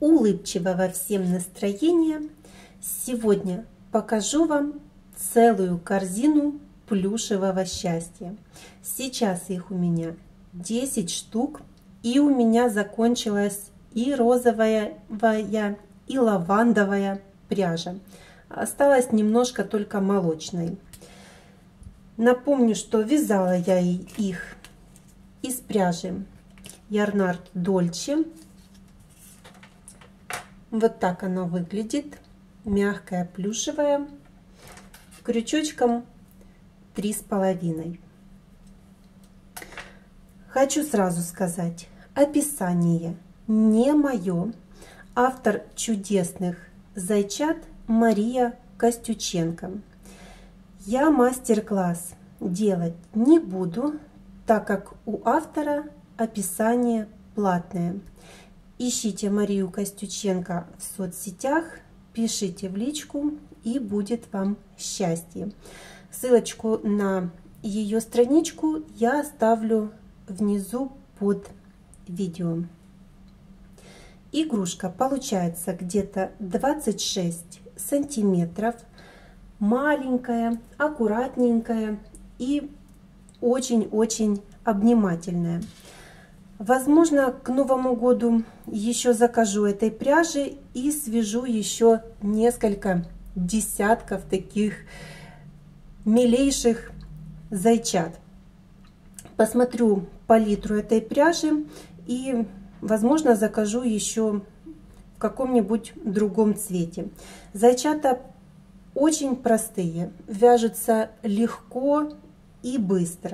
улыбчивого всем настроения. Сегодня покажу вам целую корзину плюшевого счастья. Сейчас их у меня 10 штук, и у меня закончилась и розовая, и лавандовая пряжа. Осталось немножко только молочной. Напомню, что вязала я их из пряжи Ярнард Дольче. Вот так она выглядит. Мягкая, плюшевая, крючочком 3,5. Хочу сразу сказать, описание не мое. Автор чудесных зайчат Мария Костюченко. Я мастер-класс делать не буду, так как у автора описание платное. Ищите Марию Костюченко в соцсетях, пишите в личку, и будет вам счастье. Ссылочку на ее страничку я оставлю внизу под видео. Игрушка получается где-то 26 сантиметров. Маленькая, аккуратненькая и очень-очень обнимательная. Возможно, к Новому году еще закажу этой пряжи и свяжу еще несколько десятков таких милейших зайчат. Посмотрю палитру этой пряжи и, возможно, закажу еще в каком-нибудь другом цвете. Зайчата очень простые, вяжутся легко и быстро.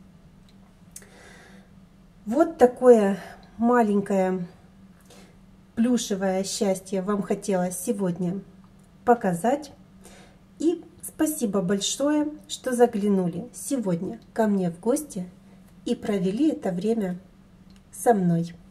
Вот такое маленькое плюшевое счастье вам хотелось сегодня показать. И спасибо большое, что заглянули сегодня ко мне в гости и провели это время со мной.